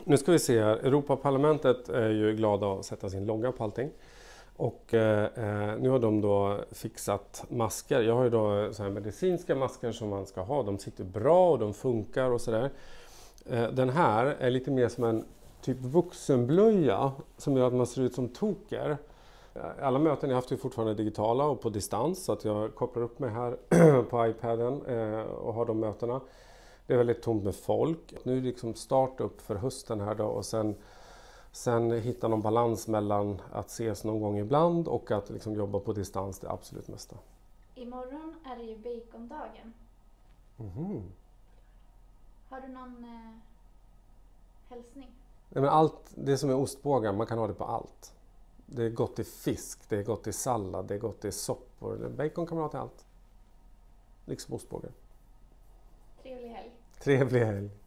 Nu ska vi se här. Europaparlamentet är ju glada att sätta sin logga på allting. Och nu har de då fixat masker. Jag har ju då så här medicinska masker som man ska ha. De sitter bra och de funkar och sådär. Den här är lite mer som en typ vuxenblöja som gör att man ser ut som toker. Alla möten jag haft är fortfarande digitala och på distans, så att jag kopplar upp mig här på iPaden och har de mötena. Det är väldigt tomt med folk. Nu är det liksom start upp för hösten här då, och sen hitta någon balans mellan att ses någon gång ibland och att liksom jobba på distans det absolut mesta. Imorgon är det ju bacondagen. Mhm. Har du någon hälsning? Nej, men allt det som är ostbågar, man kan ha det på allt. Det är gott i fisk, det är gott i sallad, det är gott i soppor. Bacon kan man ha till allt. Liksom ostbågar. Trevlig helg. Trevlig helg.